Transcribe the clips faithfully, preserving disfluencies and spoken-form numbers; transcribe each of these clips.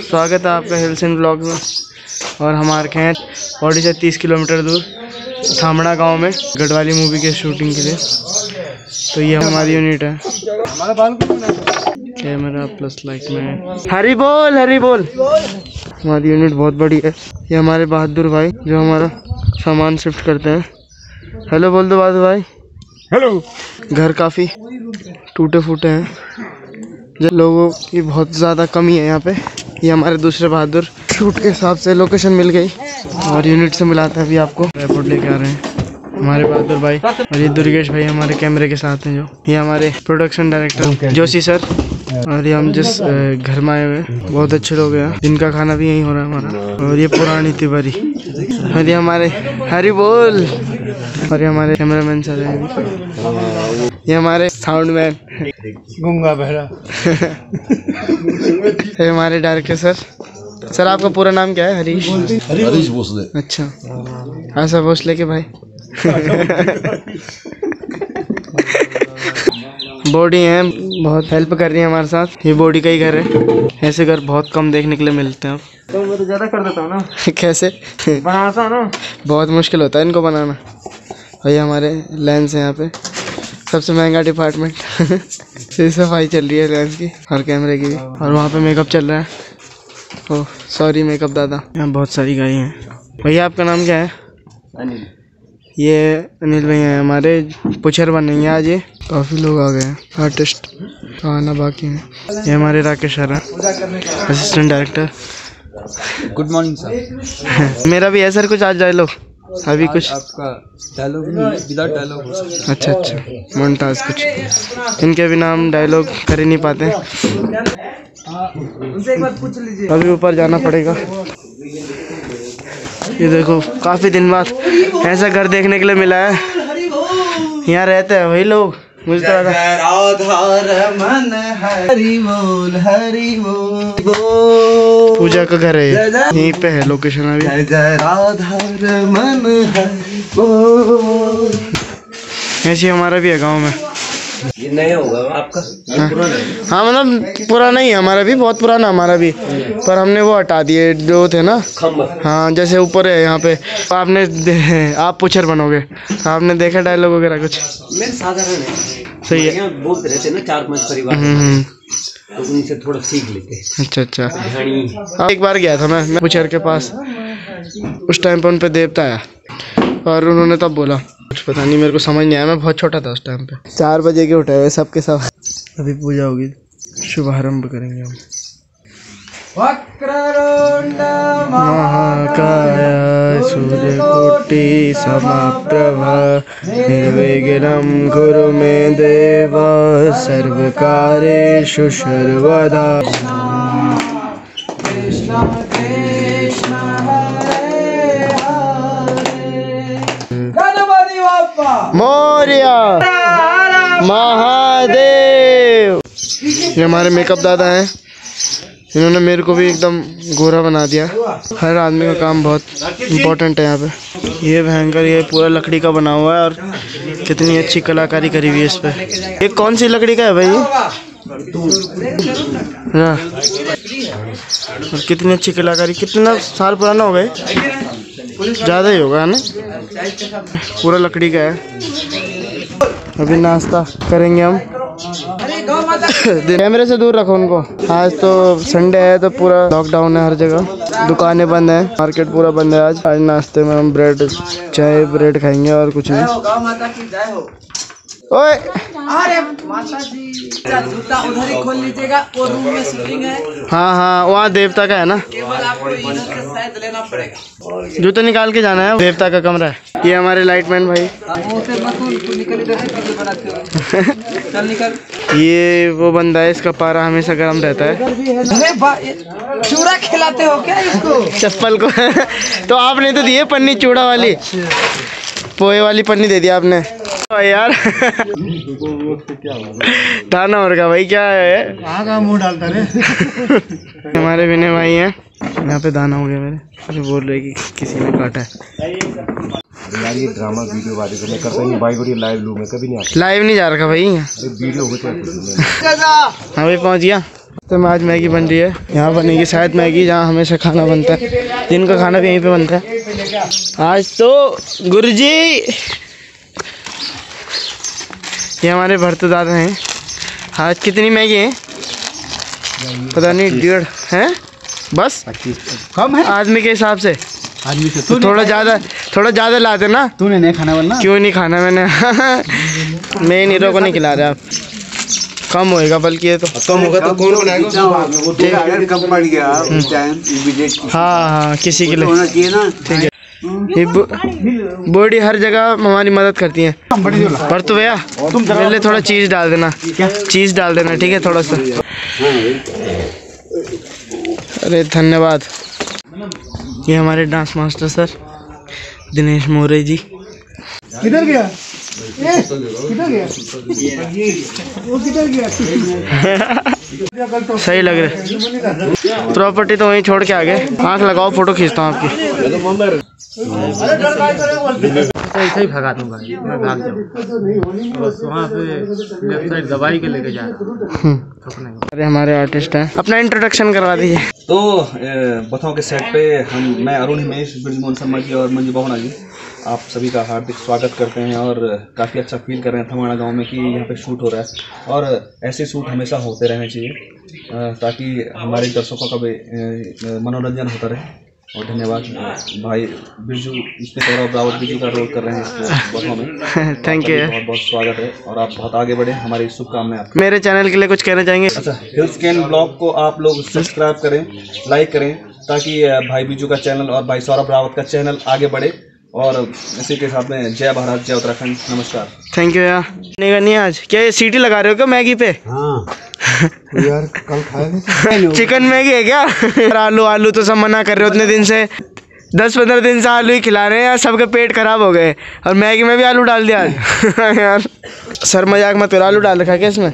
स्वागत है आपका हिल्सन ब्लॉग में। और हम आ रखे हैं पौड़ी से तीस किलोमीटर दूर थामड़ा गांव में गढ़वाली मूवी के शूटिंग के लिए। तो ये हमारी यूनिट है। कैमरा प्लस लाइट में हरी बोल हरी बोल। हमारी यूनिट बहुत बड़ी है। ये हमारे बहादुर भाई जो हमारा सामान शिफ्ट करते हैं। हेलो बोल दो बहादुर भाई। हेलो। घर काफ़ी टूटे फूटे हैं, जो लोगों की बहुत ज़्यादा कमी है यहाँ पे। ये हमारे दूसरे बहादुर शूट के हिसाब से लोकेशन मिल गई और यूनिट से मिलाते हैं अभी आपको। एयरपोर्ट लेके आ रहे हैं हमारे बहादुर भाई। और ये दुर्गेश भाई हमारे कैमरे के साथ हैं। जो ये हमारे प्रोडक्शन डायरेक्टर जोशी सर। और ये हम जिस घर में आए हुए हैं बहुत अच्छे लोग हैं। जिनका खाना भी यहीं हो रहा है हमारा। और ये पुरानी तिवारी। और ये हमारे हरी बोल। और ये हमारे कैमरामैन सर हैं। ये हमारे साउंड मैन गुंगा बहरा। ये हमारे डायरेक्टर सर। सर आपका पूरा नाम क्या है? हरीश हरीश भोसले। अच्छा ऐसा भोसले के भाई। बॉडी है बहुत हेल्प कर रही है हमारे साथ। ये बॉडी का ही घर है। ऐसे घर बहुत कम देखने के लिए मिलते हैं। तो मैं तो ज़्यादा कर देता हूँ ना। कैसे बनाता हूँ ना, बहुत मुश्किल होता है इनको बनाना। और ये हमारे लेंस है यहाँ पे सबसे महंगा डिपार्टमेंट। सफाई चल रही है लेंस की और कैमरे की भी। और वहाँ पे मेकअप चल रहा है। ओह सॉरी मेकअप दादा। यहाँ बहुत सारी गाड़ी हैं। भैया आपका नाम क्या है? अनिल। ये अनिल भैया हैं हमारे। पुछर बनेंगे आज। ये काफ़ी लोग आ गए हैं। आर्टिस्ट आना बाकी है। ये हमारे राकेश सर हैं assistant director. Good morning sir. मेरा भी है सर कुछ आज डायलॉग। अभी कुछ आपका डायलॉग नहीं, विदाउट डायलॉग। अच्छा अच्छा मोन्टाज कुछ। इनके बिना हम डायलॉग कर ही नहीं पाते। उनसे एक बार पूछ लीजिए। अभी ऊपर जाना पड़ेगा। ये देखो काफ़ी दिन बाद ऐसा घर देखने के लिए मिला है। यहाँ रहते हैं वही लोग। मुझे तो लगा पूजा का घर है। यहीं पे है लोकेशन अभी। ऐसे हमारा भी है गांव में। ये नया होगा आपका? हाँ, हाँ मतलब पुराना ही है हमारा भी, बहुत पुराना हमारा भी। पर हमने वो हटा दिए जो थे ना खम्बा। हाँ जैसे ऊपर है यहाँ पे। आपने आप पुछर बनोगे। आपने देखा डायलॉग वगैरह कुछ? मैं साधारण है। सही है। बोलते रहते ना चार पांच परिवार, तो उनसे थोड़ा सीख लेते। अच्छा अच्छा। एक बार गया था मैं मैं पुछर के पास। उस टाइम पे उन पे देवता आया और उन्होंने तब बोला कुछ पता नहीं, मेरे को समझ नहीं आया। मैं बहुत छोटा था उस टाइम पे। चार बजे के उठे हुए सबके सब। अभी पूजा होगी, शुभारंभ करेंगे हम। महाकाय सूर्यकोटि समप्रभा निर्विघ्नं कुरु मे देव सर्वकार्येषु सर्वदा। मोरिया महादेव। ये हमारे मेकअप दादा हैं। इन्होंने मेरे को भी एकदम गोरा बना दिया। हर आदमी का काम बहुत इम्पोर्टेंट है यहाँ पे। ये भयंकर ये पूरा लकड़ी का बना हुआ है और कितनी अच्छी कलाकारी करी हुई है इस पे। ये कौन सी लकड़ी का है भाई? हाँ और कितनी अच्छी कलाकारी। कितना साल पुराना हो गए? ज़्यादा ही होगा ना। पूरा लकड़ी का है। अभी नाश्ता करेंगे हम। कैमरे से दूर रखो उनको। आज तो संडे है तो पूरा लॉकडाउन है हर जगह। दुकानें बंद हैं, मार्केट पूरा बंद है आज। आज नाश्ते में हम ब्रेड चाय ब्रेड खाएंगे और कुछ नहीं। ओए अरे माता जी जूता उधर ही खोल लीजिएगा। वो रूम में शूटिंग है। हाँ हाँ वहाँ देवता का है ना। केवल आपको इधर से शायद लेना पड़ेगा। जूता निकाल के जाना है। देवता का कमरा है। ये हमारे लाइटमैन भाई। चल निकल। ये वो बंदा है, इसका पारा हमेशा गर्म रहता है। चूड़ा खिलाते हो क्या इसको? चप्पल को। तो आपने तो दिए पन्नी चूड़ा वाली, पोहे वाली पन्नी दे दी आपने यार। दाना और का भाई क्या है? कहाँ का मुँह डालता रे। हमारे विनय भाई हैं। यहाँ पे दाना हो गया मेरे। अरे बोल रहे कि किसी ने काटा है। यार ये ड्रामा वीडियो वाले तो मैं करता नहीं। बाइक लाइव लूँ मैं कभी नहीं आता। लाइव नहीं जा रखा भाई। वीडियो होते हैं। हाँ भाई पहुँच गया। तो मैं आज मैगी बन रही है, यहाँ बनेगी शायद मैगी जहाँ हमेशा खाना बनता है, दिन का खाना भी यहीं पे बनता है। आज तो गुरुजी, ये हमारे भरतू दादा हैं। आज कितनी मैगी है पता नहीं, डेढ़ है बस, कम है आदमी के हिसाब से। आदमी से तो थोड़ा ज़्यादा थोड़ा ज़्यादा लाते ना। तूने नहीं खाना वरना? क्यों नहीं खाना मैंने मैं नीरो को नहीं खिला रहे आप, कम होएगा बल्कि ये तो कम होगा तो कौन बनाएगा, कम पड़ गया उस टाइम इमीडिएट। हाँ हाँ किसी के लिए होना चाहिए ना। ठीक है, ये बॉडी हर जगह हमारी मदद करती है। पर तो भैया मेरे लिए थोड़ा चीज़ डाल देना, चीज़ डाल देना ठीक है थोड़ा सा। अरे धन्यवाद। ये हमारे dance master sir Dinesh More ji. किधर गया किधर गया वो किधर गया? सही लग रहा है। प्रॉपर्टी तो वहीं छोड़ के आ गए। आँख लगाओ फोटो खींचता हूँ आपकी। ऐसे ही भगा दूंगा, मैं भाग जाऊँ बस वहाँ पे लेफ्ट साइड दवाई के लेके जा। अरे हमारे आर्टिस्ट हैं, अपना इंट्रोडक्शन करवा दीजिए। तो बथाओं के सेट पे हम मैं अरुण हिमेश, ब्रिजमोहन शर्मा जी और मंजू बहुना जी आप सभी का हार्दिक स्वागत करते हैं। और काफ़ी अच्छा फील कर रहे हैं थमाड़ा गांव में कि यहाँ पे शूट हो रहा है, और ऐसे शूट हमेशा होते रहने चाहिए ताकि हमारे दर्शकों का भी मनोरंजन होता रहे। और धन्यवाद भाई बिरजू, इसमें सौरभ रावत बिरजू का रोल कर रहे हैं इस बथाओं में। थैंक यू, बहुत बहुत स्वागत है और आप बहुत आगे बढ़े, हमारी शुभकामनाएं आपको। मेरे चैनल के लिए कुछ कहना चाहेंगे? अच्छा, हिल्स कैन ब्लॉग को आप लोग सब्सक्राइब करें, लाइक करें ताकि भाई बिरजू का चैनल और भाई सौरभ रावत का चैनल आगे बढ़े। और इसी के साथ में जय भारत जय उत्तराखंड, नमस्कार। थैंक यू यार। नहीं करनी आज क्या ये सीटी लगा रहे हो क्या मैगी पे? हाँ यार कल खाए चिकन मैगी है क्या? आलू आलू तो सब मना कर रहे हो उतने दिन से, दस पंद्रह दिन से आलू ही खिला रहे हैं यार, सबके पेट खराब हो गए और मैगी में भी आलू डाल दिया आज। यार सर मजाक मत करो, आलू डाल रखा क्या इसमें?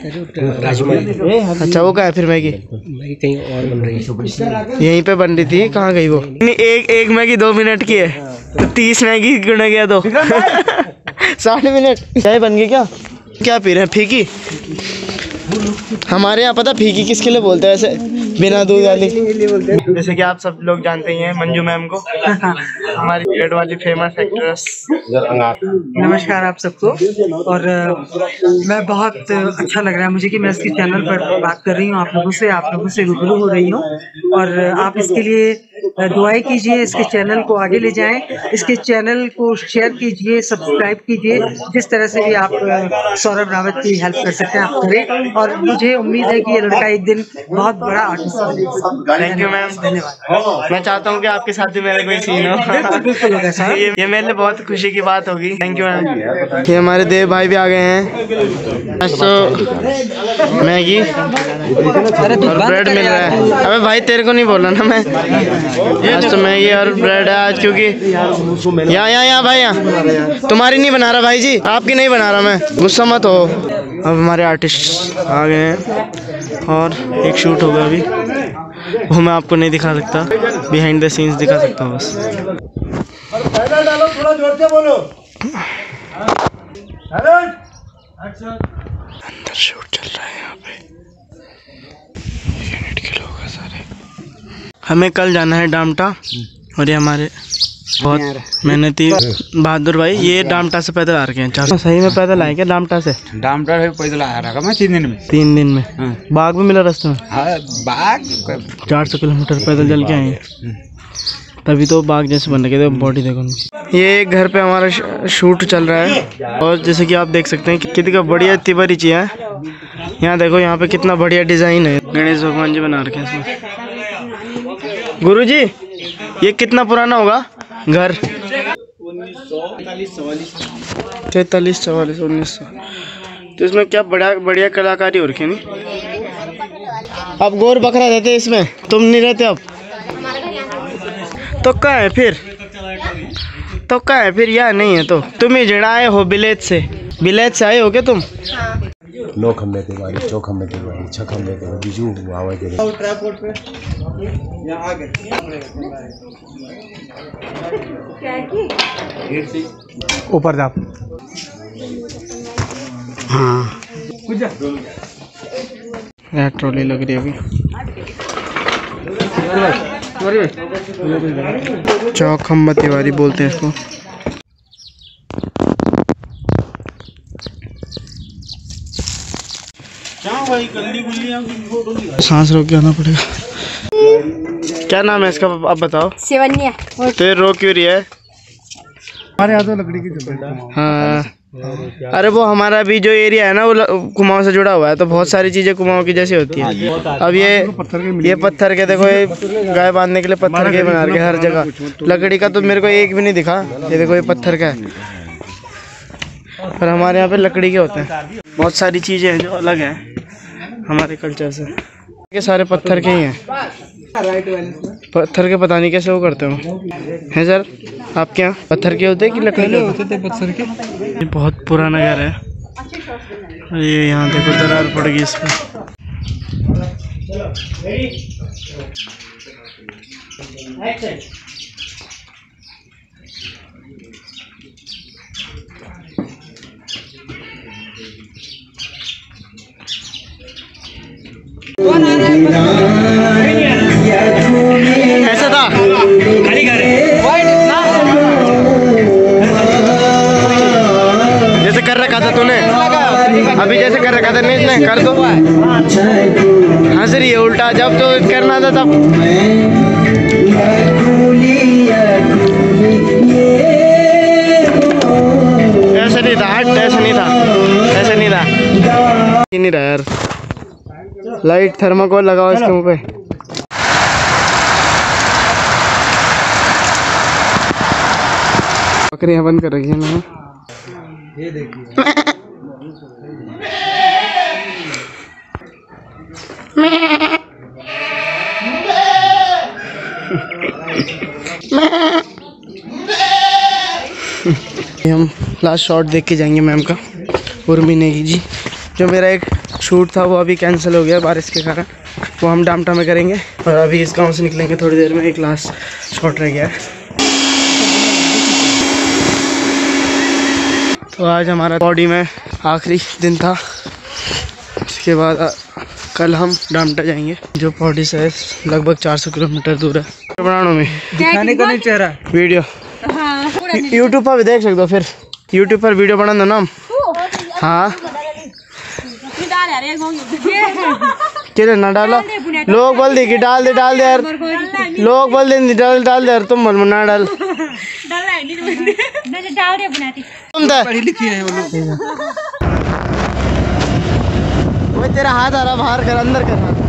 अच्छा वो क्या है फिर मैगी? मैगी कहीं और बन रही है, यहीं पे बन रही थी, कहाँ गई वो? नहीं एक एक मैगी दो मिनट की है तो तीस मैगी गुना गया तो साठ मिनट। चाय बन गई क्या? क्या पी रहे हैं? फीकी? हमारे यहाँ पता फीकी किसके लिए बोलते हैं ऐसे, बिना दूध वाली? जैसे कि आप सब लोग जानते ही हैं मंजू मैम को, हमारी पेट वाली फेमस एक्ट्रेस। नमस्कार आप सबको। और मैं बहुत अच्छा लग रहा है मुझे कि मैं इसके चैनल पर बात कर रही हूँ आप लोगों से, आप लोगों से रूबरू हो रही हूँ। और आप इसके लिए दुआएं कीजिए, इसके चैनल को आगे ले जाएं, इसके चैनल को शेयर कीजिए, सब्सक्राइब कीजिए, जिस तरह से भी आप सौरभ रावत की हेल्प कर सकते हैं आप करें। और मुझे उम्मीद है कि ये लड़का एक दिन बहुत बड़ा आर्टिस्ट बनेगा। थैंक यू मैम, धन्यवाद। मैं चाहता हूँ कि आपके साथ भी मेरा कोई सीन हो। बिल्कुल होगा सर, ये, ये मेरे लिए बहुत खुशी की बात होगी। Thank you ma'am. ये हमारे देव भाई भी आ गए हैं। आज तो मैगी और ब्रेड मिल रहा है। अबे भाई तेरे को नहीं बोला ना मैं, आज तो मैगी और ब्रेड है आज, क्योंकि यहाँ यहाँ यहाँ भाई यहाँ तुम्हारी नहीं बना रहा भाई जी, आपकी नहीं बना रहा मैं, गुस्सा मत हो। अब हमारे आर्टिस्ट आ गए हैं और एक शूट होगा अभी, वो मैं आपको नहीं दिखा सकता, बिहाइंड द सीन्स दिखा सकता हूँ बस। डालो थोड़ा जोर से बोलो। अंदर शूट चल रहा है यहाँ पे, यूनिट के लोग हैं सारे। हमें कल जाना है डामटा, और ये हमारे बहुत मेहनती बहादुर भाई, ये डामटा से पैदल आ रखे हैं। चार सही में पैदल आए क्या डामटा से? डामटा पैदल आ रहा मैं तीन दिन में। तीन दिन में बाघ भी मिला रास्ते में? हाँ बाघ चार सौ किलोमीटर पैदल चल के आए हैं, तभी तो बाघ जैसे बन रखे थे। बॉडी देखो उनकी। ये एक घर पे हमारा शूट चल रहा है, और जैसे कि आप देख सकते हैं कि कितनी का बढ़िया तिवारी चीज है। यहाँ देखो, यहाँ पे कितना बढ़िया डिजाइन है, गणेश भगवान जी बना रखे हैं इसमें। गुरुजी ये कितना पुराना होगा घर? तैतालीस चवालीस उन्नीस सौ। तो इसमें क्या बड़ा बढ़िया कलाकारी हो रखी है नहीं? अब गोर बकरा रहते इसमें, तुम नहीं रहते अब तो क्या है फिर? तो क्या है फिर? या नहीं है तो तुम ही जड़ा आए हो बिलेत से, बिलेत से आए हो क्या तुम? नौ खम्बे थे गाड़ी, चौ खम्बे थे गाड़ी, छह खम्बे थे बिजू आवाज दे ऊपर जा। हाँ यहाँ ट्रॉली लग रही है अभी। चौक खम्बा तिवारी बोलते हैं इसको। सांस रोक के आना पड़ेगा। क्या नाम है इसका आप बताओ? शिवन्या। तो ये रो क्यों रही है? हमारे यहाँ तो लकड़ी की जरूरत। हाँ, अरे वो हमारा भी जो एरिया है ना वो कुमाऊं से जुड़ा हुआ है, तो बहुत सारी चीजें कुमाऊं की जैसी होती है। अब ये ये पत्थर के देखो, ये गाय बांधने के लिए पत्थर के बना रखे हर जगह। लकड़ी का तो मेरे को एक भी नहीं दिखा। ये देखो ये पत्थर का है, पर हमारे यहाँ पे लकड़ी के होते हैं। बहुत सारी चीजें हैं जो अलग है हमारे कल्चर से। ये सारे पत्थर के ही हैं। पत्थर के पता नहीं कैसे वो करते हो हैं सर आपके यहाँ? पत्थर के होते हैं कि लकड़ी के होते थे? पत्थर के। ये बहुत पुराना घर है। ये यहाँ देखो दरार पड़ गई इस पर। ऐसा था खाली घर जैसे कर रखा था तूने अभी, जैसे कर रखा था नहीं नहीं कर दो। हंस रही है उल्टा, जब तो करना था तब। ऐसे नहीं था, हट ऐसे नहीं था, ऐसे नहीं था, नहीं रहा यार। लाइट थर्माकोल लगाओ इसके मुंह पे। बकरियां बंद कर रखी है ना। ये देखिए हम लास्ट शॉट देख के जाएंगे मैम का, उर्मी नेगी जी। जो मेरा एक शूट था वो अभी कैंसिल हो गया बारिश के कारण, वो हम डामटा में करेंगे। और अभी इस गांव से निकलेंगे थोड़ी देर में। एक लास्ट शॉट रह गया है। तो आज हमारा बॉडी में आखिरी दिन था। इसके बाद कल हम डामटा जाएंगे, जो पौड़ी से लगभग चार सौ किलोमीटर दूर है। बनाने में दिखाने का नहीं चेहरा वीडियो यूट्यूब पर भी देख सकते हो। फिर यूट्यूब पर वीडियो बना दो ना हम। हाँ किरे ना डालो, लोग बोल दे कि डाल दे डाल दे यार, लोग बोल दे डाल डाल दे यार, तुम बोल ना डाल। पढ़ी लिखी है वो लोग। तेरा हाथ आ रहा बाहर कर, अंदर कर।